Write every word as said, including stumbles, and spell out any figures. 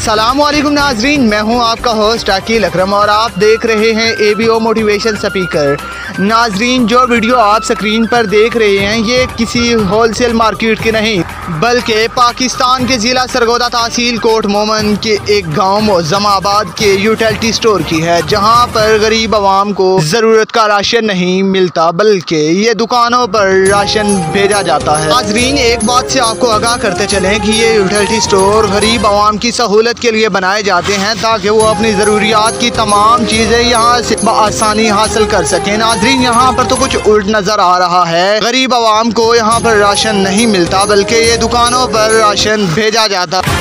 अस्सलाम वालेकुम नाजरीन, मैं हूं आपका होस्ट अकील अकरम और आप देख रहे हैं A B O motivation speaker. नाजरीन, जो वीडियो आप स्क्रीन पर देख रहे हैं ये किसी होलसेल मार्केट की नहीं बल्कि पाकिस्तान के ज़िला सरगोदा तहसील कोट मोमन के एक गांव मोज़माबाद के यूटिलिटी स्टोर की है, जहां पर गरीब आवाम को ज़रूरत का राशन नहीं मिलता बल्कि ये दुकानों पर राशन भेजा जाता है। नाजरीन, एक बात से आपको आगाह करते चलें कि ये यूटिलिटी स्टोर गरीब आवाम की सहूलत के लिए बनाए जाते हैं ताकि वो अपनी ज़रूरियात की तमाम चीज़ें यहाँ से आसानी हासिल कर सकें। नाजरीन, यहाँ पर तो कुछ उल्ट नज़र आ रहा है, गरीब आवाम को यहाँ पर राशन नहीं मिलता बल्कि ये दुकानों पर राशन भेजा जाता है।